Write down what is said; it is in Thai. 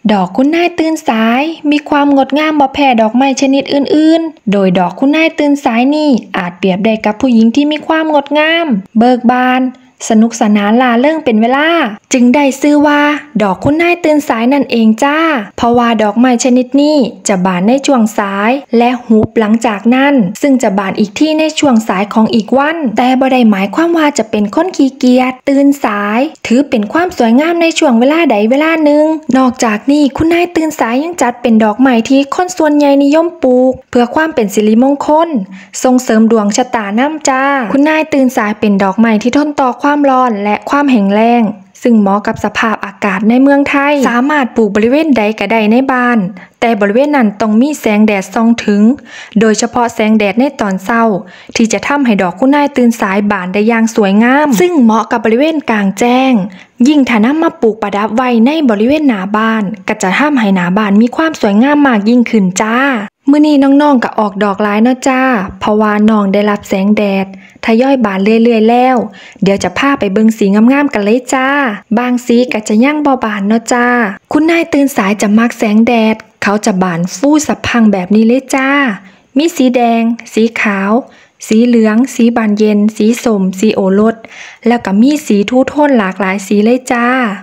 ดอกคุณนายตื่นสายมีความงดงามบ่แพ้ดอกไม้ชนิดอื่นๆโดยดอกคุณนายตื่นสายนี่อาจเปรียบได้กับผู้หญิงที่มีความงดงามเบิกบานสนุกสนานล่าเริงเป็นเวลาจึงได้ชื่อว่าดอกคุณนายตื่นสายนั่นเองจ้าเพราะว่าดอกไม้ชนิดนี้จะบานในช่วงสายและหุบหลังจากนั้นซึ่งจะบานอีกที่ในช่วงสายของอีกวันแต่บ่ได้หมายความว่าจะเป็นคนขี้เกียจตื่นสายถือเป็นความสวยงามในช่วงเวลาใดเวลาหนึ่งนอกจากนี้คุณนายตื่นสายยังจัดเป็นดอกไม้ที่คนส่วนใหญ่นิยมปลูกเพื่อความเป็นสิริมงคลส่งเสริมดวงชะตานำจ้าคุณนายตื่นสายเป็นดอกไม้ที่ทนต่อความร้อนและความแห้งแล้งซึ่งเหมาะกับสภาพอากาศในเมืองไทยสามารถปลูกบริเวณใดก็ได้ในบ้านแต่บริเวณนั้นต้องมีแสงแดดส่องถึงโดยเฉพาะแสงแดดในตอนเช้าที่จะทำให้ดอกคุณนายตื่นสายบานได้อย่างสวยงามซึ่งเหมาะกับบริเวณกลางแจ้งยิ่งถ้านำมาปลูกประดับไว้ในบริเวณหน้าบ้านก็จะทำให้หน้าบ้านมีความสวยงามมากยิ่งขึ้นจ้ามื้อนี้น้องๆก็ออกดอกหลายเนาะจ้าเพราะว่าน้องได้รับแสงแดดทยอยบานเรื่อยๆแล้วเดี๋ยวจะพาไปเบิ่งสีงามๆกันเลยจ้าบางสีก็จะยังบ่บานเนาะจ้าคุณนายตื่นสายจะมักแสงแดดเขาจะบานฟูสะพังแบบนี้เลยจ้ามีสีแดงสีขาวสีเหลืองสีบานเย็นสีส้มสีโอรสแล้วก็มีสีทูโทนหลากหลายสีเลยจ้า